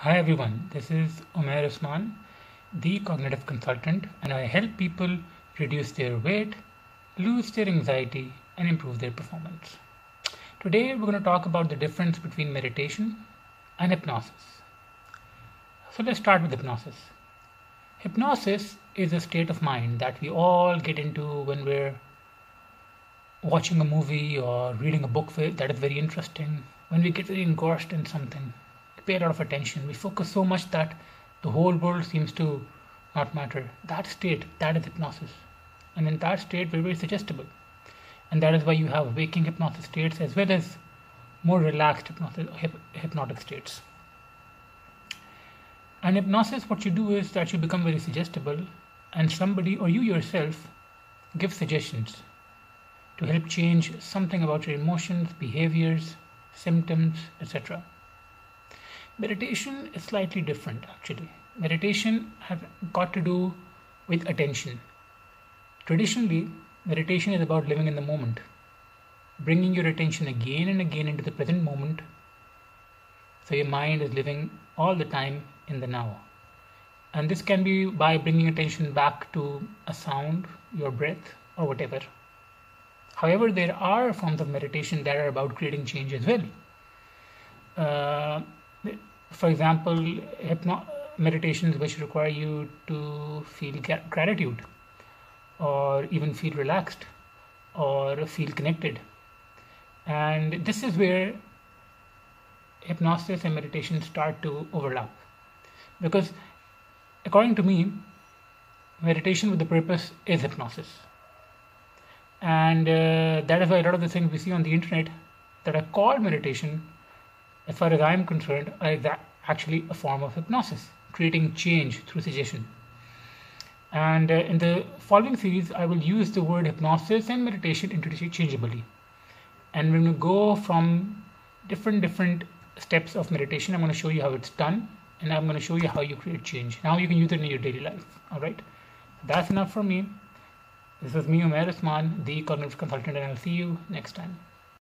Hi everyone, this is Umair Usman, the cognitive consultant, and I help people reduce their weight, lose their anxiety, and improve their performance. Today we're going to talk about the difference between meditation and hypnosis. So let's start with hypnosis. Hypnosis is a state of mind that we all get into when we're watching a movie or reading a book that is very interesting, when we get very engrossed in something. Pay a lot of attention. We focus so much that the whole world seems to not matter. That state, that is hypnosis. And in that state, we're very suggestible. And that is why you have waking hypnosis states as well as more relaxed hypnotic states. And hypnosis, what you do is that you become very suggestible and somebody or you yourself give suggestions to help change something about your emotions, behaviors, symptoms, etc. Meditation is slightly different actually. Meditation has got to do with attention. Traditionally, meditation is about living in the moment, bringing your attention again and again into the present moment so your mind is living all the time in the now. And this can be by bringing attention back to a sound, your breath, or whatever. However, there are forms of meditation that are about creating change as well. For example, meditations which require you to feel gratitude or even feel relaxed or feel connected. And this is where hypnosis and meditation start to overlap. Because according to me, meditation with the purpose is hypnosis. And that is why a lot of the things we see on the internet that are called meditation, as far as I am concerned, is actually a form of hypnosis, creating change through suggestion. And in the following series, I will use the word hypnosis and meditation interchangeably. And when we go from different steps of meditation, I'm going to show you how it's done, and I'm going to show you how you create change. Now you can use it in your daily life. All right, that's enough for me. This is me, Umair Usman, the cognitive consultant, and I'll see you next time.